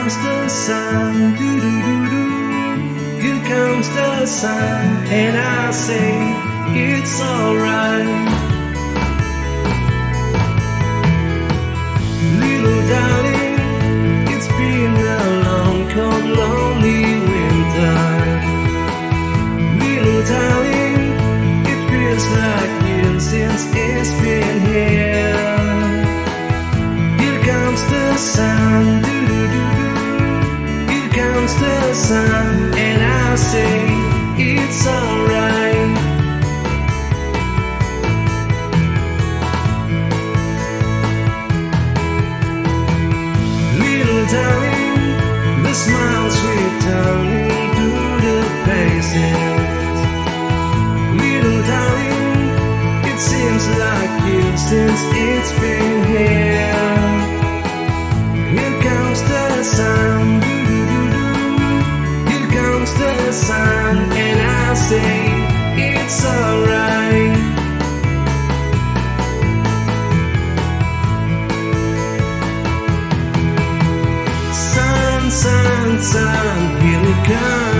comes the sun, doo-doo-doo-doo. Here comes the sun, and I say it's alright. Little darling, it's been a long, cold, lonely winter. Little darling, it feels like years since it's been here. Here comes the sun, doo-doo-doo-doo. Here comes the sun, and I say it's alright. Little darling, the smiles returning to the faces. Little darling, it seems like years since it's been here. Here comes the sun, doo-doo-doo-doo. Here comes the sun, and I say it's alright. Sun, sun, sun, here it comes.